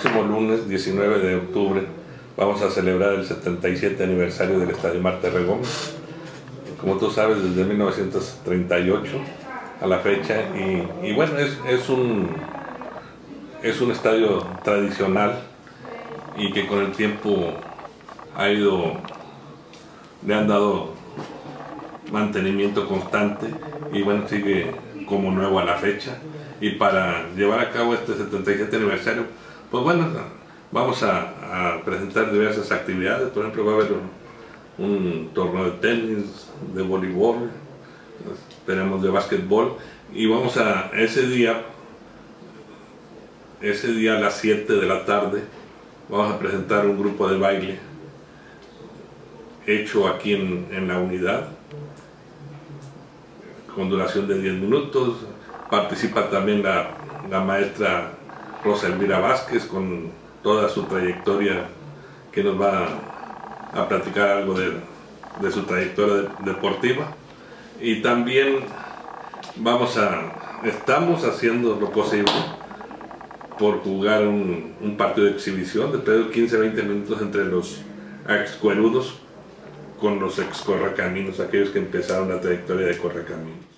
próximo lunes 19 de octubre vamos a celebrar el 77 aniversario del Estadio Marte Regón. Como tú sabes, desde 1938 a la fecha, y bueno, es un estadio tradicional y que con el tiempo le han dado mantenimiento constante y bueno, sigue como nuevo a la fecha. Y para llevar a cabo este 77 aniversario, pues bueno, vamos a presentar diversas actividades. Por ejemplo, va a haber un torneo de tenis, de voleibol, tenemos de básquetbol, y vamos ese día a las 7 de la tarde vamos a presentar un grupo de baile hecho aquí en la unidad, con duración de 10 minutos. Participa también la maestra Rosa Elvira Vázquez con toda su trayectoria, que nos va a platicar algo de su trayectoria deportiva. Y también estamos haciendo lo posible por jugar un partido de exhibición de 15-20 minutos entre los excuerudos con los ex correcaminos, aquellos que empezaron la trayectoria de correcaminos.